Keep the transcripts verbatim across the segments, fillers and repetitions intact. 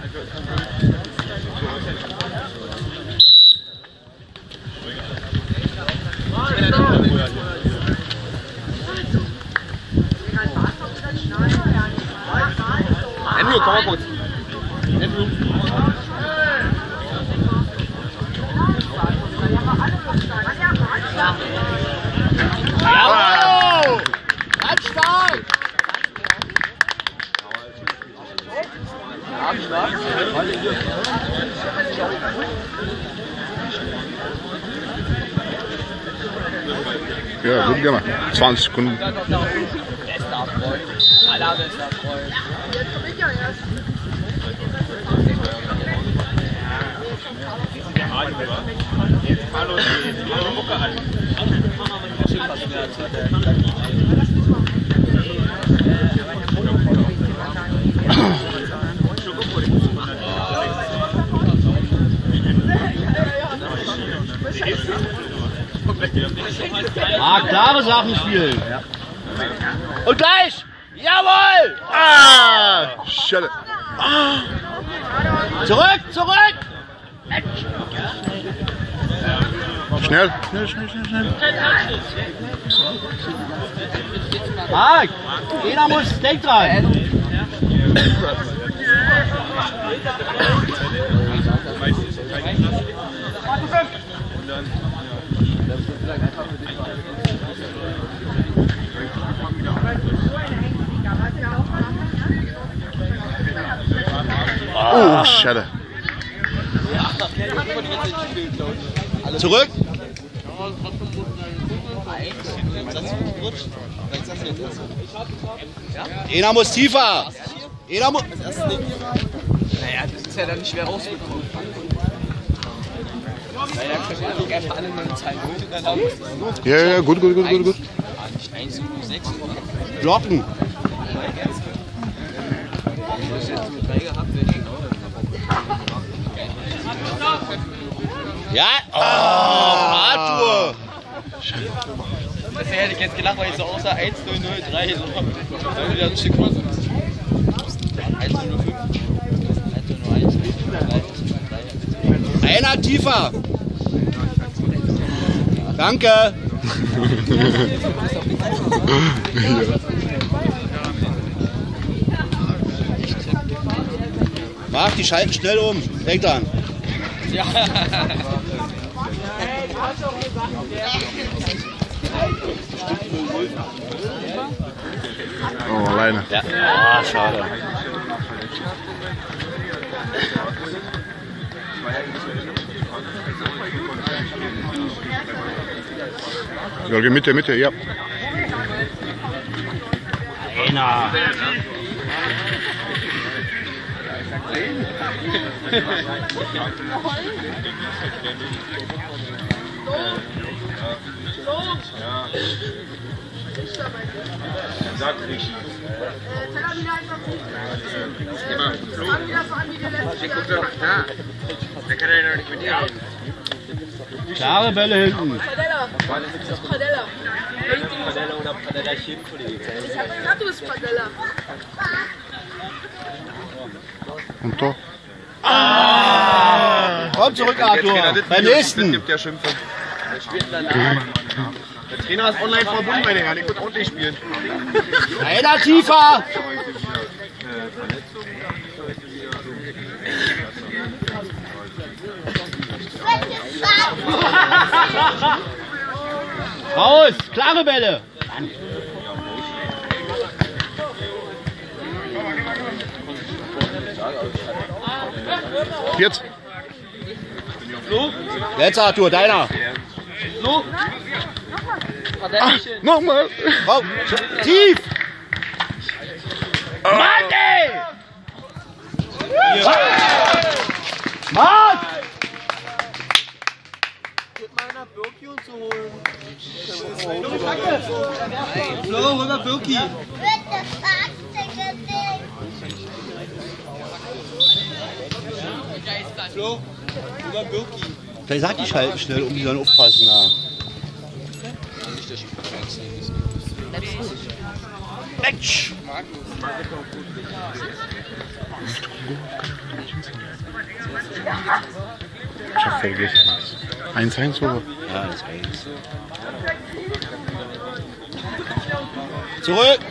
Andrew, komm mal kurz. Andrew. Jawohl! Ganz stark! Ja, gut gemacht. zwanzig Sekunden. Bester Freund. Allerbester Freund. Jetzt komm ich ja erst. Hallo, die Mucke an. Ah, klare Sachen spielen. Und gleich! Jawohl! Ah! Schade. Ah. Zurück, zurück! Schnell, schnell, schnell, schnell, schnell. Marc, jeder muss, denk dran. Oh, schade. Zurück. Einer muss tiefer. Einer muss. Naja, das ist ja dann schwer rausgekommen. Weil dann können wir nicht einfach alle nur zeigen. Ja, ja, gut, gut, gut, gut, gut. eins, sechs. Blocken. Ja, oh, Arthur! Das hätte ich jetzt gelacht, weil ich so aussah eins null null drei. So. Dann wieder ein Stück was. eins null null fünf. eins null null eins. Einer tiefer! Danke! Mach die Schalten schnell um. Denk dran. Ja. Oh, alleine. Ja, ah, schade. Ja, Mitte, Mitte, ja. Einer. Sag richtig. Teller wieder einfach nicht. Fang wieder so an wie der letzte Jahr. Ja. Der kann ja noch nicht mit dir reden. Klare Bälle hinten. Padella. Padella. Padella oder Padellerchen, Kollege. Ich hab gesagt, du bist Padella. Und Tor. Ah! Komm zurück, Arthur. Beim nächsten. Gibt ja Schimpfe. Der spielt danach. Der Trainer ist online verbunden bei denen, der kann ordentlich spielen. Einer tiefer. Raus, klare Bälle. Jetzt. Jetzt Arthur, deiner. So. Ah, nochmal. Komm, tief. Mann, ey! Mann! Gib meiner Birki und zu holen. Flo, hol mal Birki. Flo, hol mal Birki. Vielleicht sagt die Schalten schnell, um die sollen aufpassen. Ja. Match! fertig. eins eins oder? Ja, das kann ich. Zurück!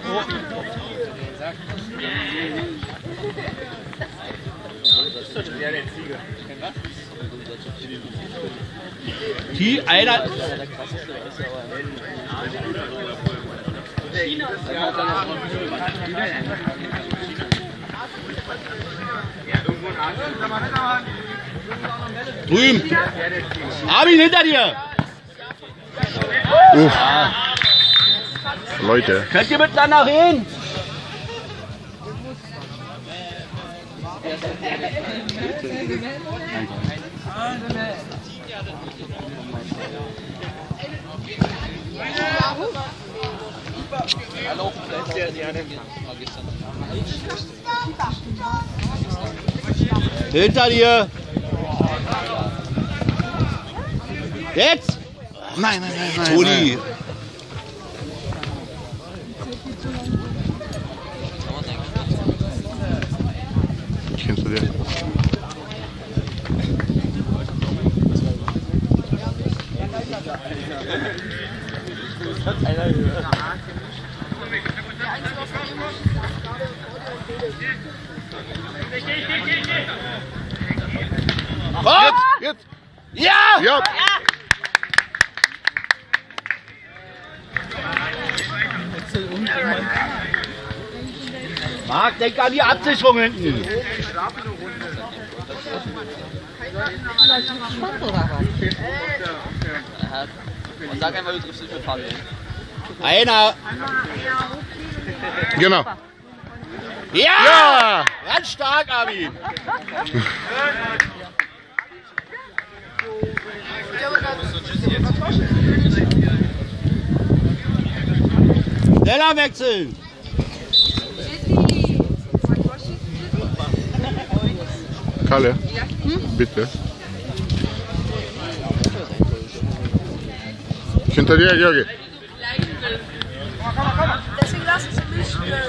Die einer. Drüben! Armin, hinter dir! Uff. Leute. Könnt ihr miteinander reden? Hallo, vielleicht der, die eine Magister. Hinter dir! Jetzt! Nein, nein, nein, nein. Toni! Kennst du den? Hopp! Jetzt! Ja! Ja! Marc, denk an die Absicherung hinten. Und sag einmal, du triffst dich mit Fabian. Einer. Genau. Ja! Ja! Ganz stark, Armin. Schneller wechseln. Kalle, bitte. Hinter dir, Jörg. Deswegen lass uns nicht spielen.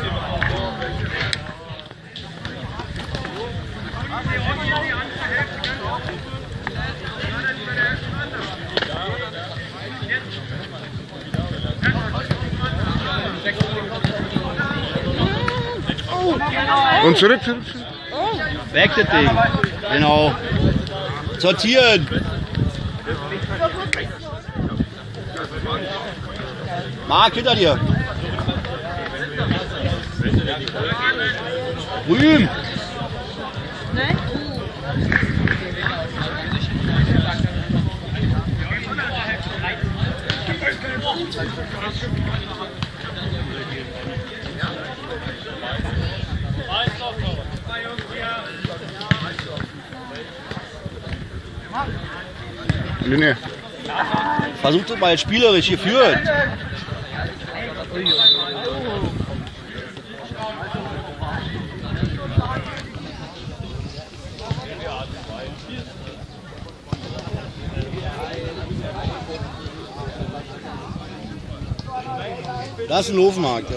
Und zurück, zurück, zurück. Weg das Ding. Genau. Sortieren. Marc, hinter dir. Rühm. Linie. Versucht es mal spielerisch geführt. Das ist ein Hofmarkt.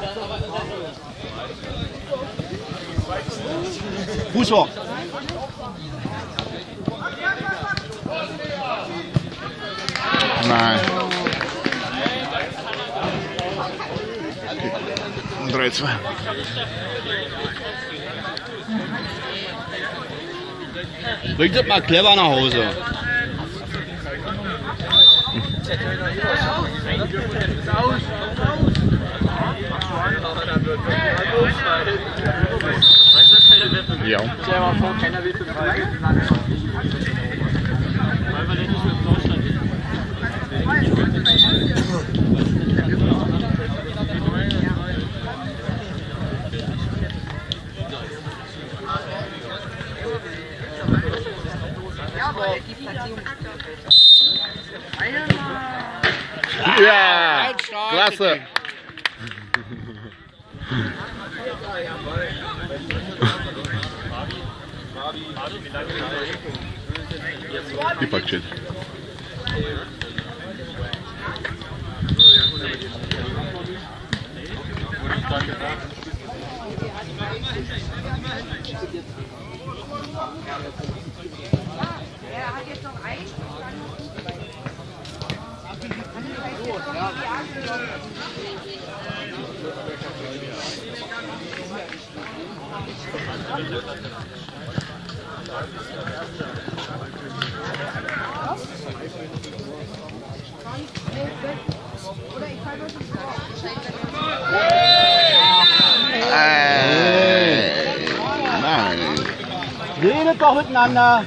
Fußball. Nein. drei zwei. Bringt das mal clever nach Hause. Ja. Ja, klasse. Die Paket. Er hat jetzt noch eins. Oder ich kann euch nicht vor. Nein. Redet doch miteinander.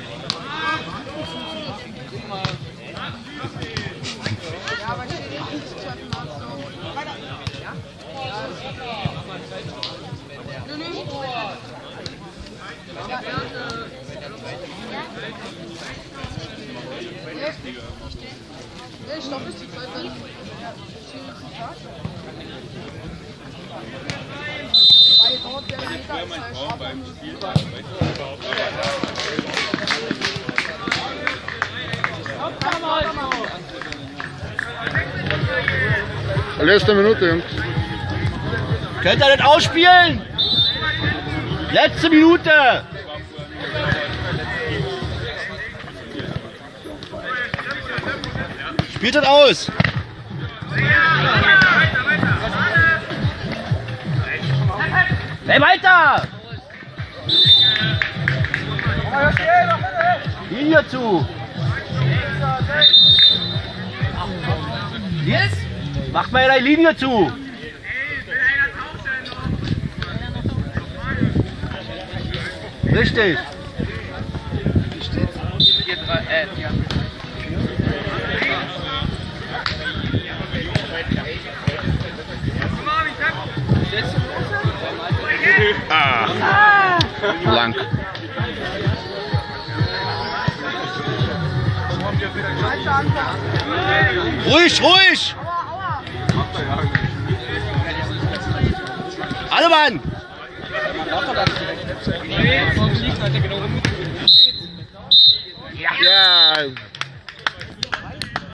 Ich glaube, ist die Zeit dann. Letzte Minute, Jungs. Könnt ihr das ausspielen? Letzte Minute. Spielt das aus. Hey, weiter! Linie zu! Jetzt? Macht mal deine Linie zu! Richtig! vier drei, äh, ja. Ah. Lang. Ruhig, ruhig! Alle Mann! Nee, liegt halt genau um.